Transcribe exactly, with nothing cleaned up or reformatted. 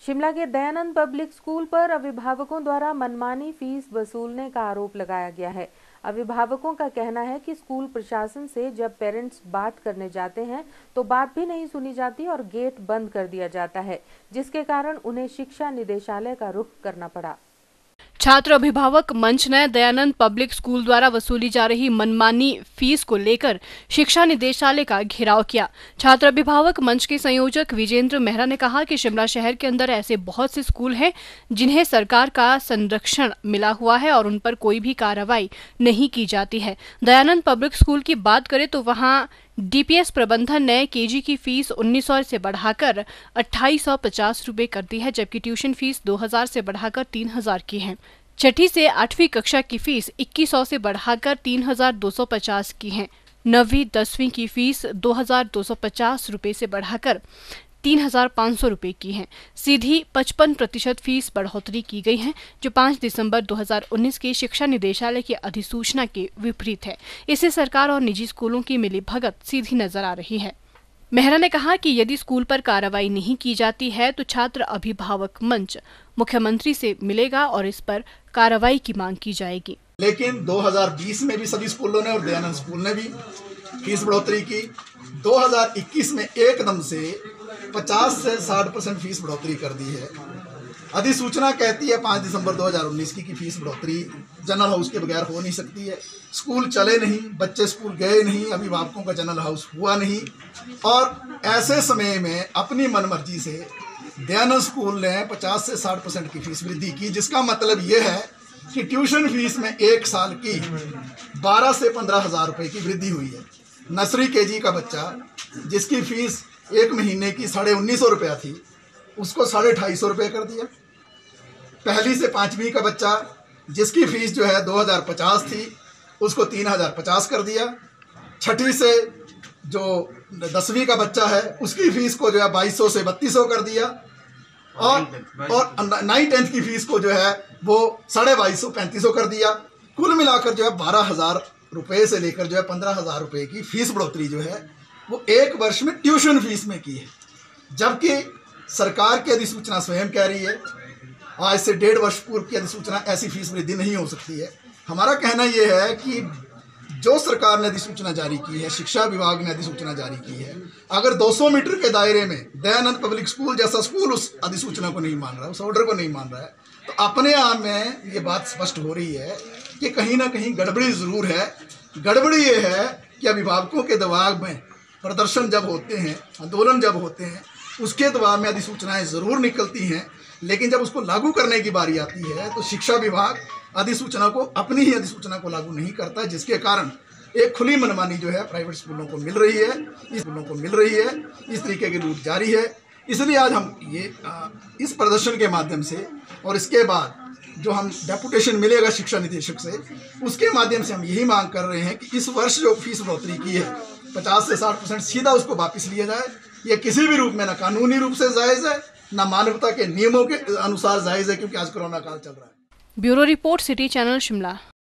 शिमला के Dayanand public school पर अभिभावकों द्वारा मनमानी फीस वसूलने का आरोप लगाया गया है। अभिभावकों का कहना है कि स्कूल प्रशासन से जब पेरेंट्स बात करने जाते हैं तो बात भी नहीं सुनी जाती और गेट बंद कर दिया जाता है, जिसके कारण उन्हें शिक्षा निदेशालय का रुख करना पड़ा। छात्र अभिभावक मंच ने दयानंद पब्लिक स्कूल द्वारा वसूली जा रही मनमानी फीस को लेकर शिक्षा निदेशालय का घेराव किया। छात्र अभिभावक मंच के संयोजक विजेंद्र मेहरा ने कहा कि शिमला शहर के अंदर ऐसे बहुत से स्कूल हैं जिन्हें सरकार का संरक्षण मिला हुआ है और उन पर कोई भी कार्रवाई नहीं की जाती है। दयानंद पब्लिक स्कूल की बात करें तो वहां डीपीएस प्रबंधन ने केजी की फीस उन्नीस सौ से बढ़ाकर अट्ठाईस सौ पचास रूपए कर दी है, जबकि ट्यूशन फीस दो हजार से बढ़ाकर तीन हजार की है। छठी से आठवीं कक्षा की फीस इक्कीस सौ से बढ़ाकर तीन हजार दो सौ पचास की है। नवीं दसवीं की फीस दो हजार दो सौ पचास रूपए से बढ़ाकर तीन हजार पाँच सौ रूपए की है। सीधी पचपन प्रतिशत फीस बढ़ोतरी की गई है, जो पाँच दिसंबर दो हजार उन्नीस के शिक्षा निदेशालय की अधिसूचना के विपरीत है। इससे सरकार और निजी स्कूलों की मिलीभगत सीधी नजर आ रही है। मेहरा ने कहा कि यदि स्कूल पर कार्रवाई नहीं की जाती है तो छात्र अभिभावक मंच मुख्यमंत्री से मिलेगा और इस पर कार्रवाई की मांग की जाएगी। लेकिन दो हजार बीस में भी सभी स्कूलों ने और दयानंद स्कूल ने भी फीस बढ़ोतरी की। दो हजार इक्कीस में एकदम से पचास से साठ परसेंट फीस बढ़ोतरी कर दी है। अधिसूचना कहती है पाँच दिसंबर दो हजार उन्नीस की कि फीस बढ़ोतरी जनरल हाउस के बगैर हो नहीं सकती है। स्कूल चले नहीं, बच्चे स्कूल गए नहीं, अभिभावकों का जनरल हाउस हुआ नहीं, और ऐसे समय में अपनी मनमर्जी से दयानंद स्कूल ने पचास से साठ परसेंट की फीस वृद्धि की, जिसका मतलब ये है कि ट्यूशन फीस में एक साल की बारह से पंद्रह हजार रुपये की वृद्धि हुई है। नर्सरी केजी का बच्चा जिसकी फीस एक महीने की साढ़े उन्नीस सौ रुपया थी, उसको साढ़े ढाई सौ रुपये कर दिया। पहली से पाँचवीं का बच्चा जिसकी फीस जो है दो हज़ार पचास थी, उसको तीन हज़ार पचास कर दिया। छठी से जो दसवीं का बच्चा है उसकी फीस को जो है बाईस सौ से बत्तीस सौ कर दिया, और और नाइन टेंथ की फीस को जो है वो साढ़े बाईस सौ पैंतीस सौ कर दिया। कुल मिलाकर जो है बारह हज़ार रुपये से लेकर जो है पंद्रह हज़ार रुपये की फीस बढ़ोतरी जो है वो एक वर्ष में ट्यूशन फीस में की है, जबकि सरकार की अधिसूचना स्वयं कह रही है आज से डेढ़ वर्ष पूर्व की अधिसूचना ऐसी फीस वृद्धि नहीं हो सकती है। हमारा कहना यह है कि जो सरकार ने अधिसूचना जारी की है, शिक्षा विभाग ने अधिसूचना जारी की है, अगर दो सौ मीटर के दायरे में दयानंद पब्लिक स्कूल जैसा स्कूल उस अधिसूचना को नहीं मान रहा, उस ऑर्डर को नहीं मान रहा है, तो अपने आप में ये बात स्पष्ट हो रही है कि कहीं ना कहीं गड़बड़ी ज़रूर है। गड़बड़ी ये है कि अभिभावकों के दबाव में प्रदर्शन जब होते हैं, आंदोलन जब होते हैं, उसके दबाव में अधिसूचनाएं ज़रूर निकलती हैं, लेकिन जब उसको लागू करने की बारी आती है तो शिक्षा विभाग अधिसूचना को अपनी ही अधिसूचना को लागू नहीं करता, जिसके कारण एक खुली मनमानी जो है प्राइवेट स्कूलों को मिल रही है, इस स्कूलों को मिल रही है। इस तरीके की लूट जारी है। इसलिए आज हम ये आ, इस प्रदर्शन के माध्यम से और इसके बाद जो हम डेपुटेशन मिलेगा शिक्षा निदेशक से, उसके माध्यम से हम यही मांग कर रहे हैं कि इस वर्ष जो फीस बढ़ोतरी की है पचास से साठ परसेंट सीधा उसको वापस लिया जाए। ये किसी भी रूप में ना कानूनी रूप से जायज़ है, ना मानवता के नियमों के अनुसार जायज़ है, क्योंकि आज कोरोना काल चल रहा है। Bureau report, city channel, Shimla.